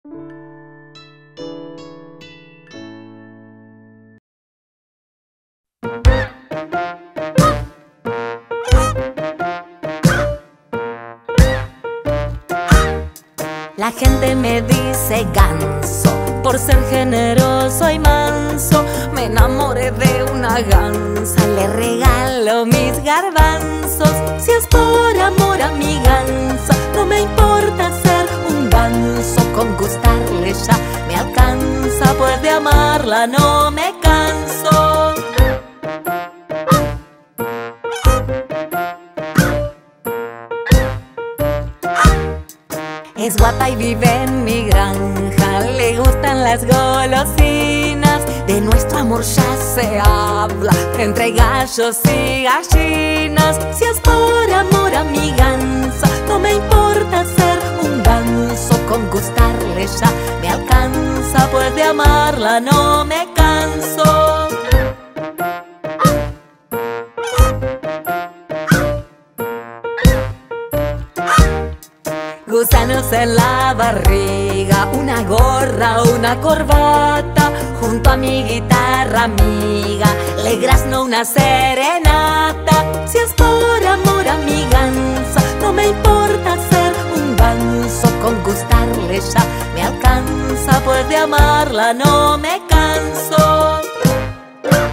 La gente me dice ganso por ser generoso y manso. Me enamoré de una gansa, le regalo mis garbanzos. Si es por amor a mi gansa, no me importa ser un ganso. Con gustarle ya me alcanza, pues de amarla no me canso. Es guapa y vive en mi granja, le gustan las golosinas. De nuestro amor ya se habla entre gallos y gallinas. Si es por amor a mi gansa, no me importa ser un ganso. Con gustarle ya me alcanza, pues de amarla no me canso. Gusanos en la barriga, una gorra, una corbata. Junto a mi guitarra amiga, le grazno una serenata. Si es por amor a mi gansa, no me importa ser un ganso. Con gustarle ya me alcanza, pues de amarla no me canso.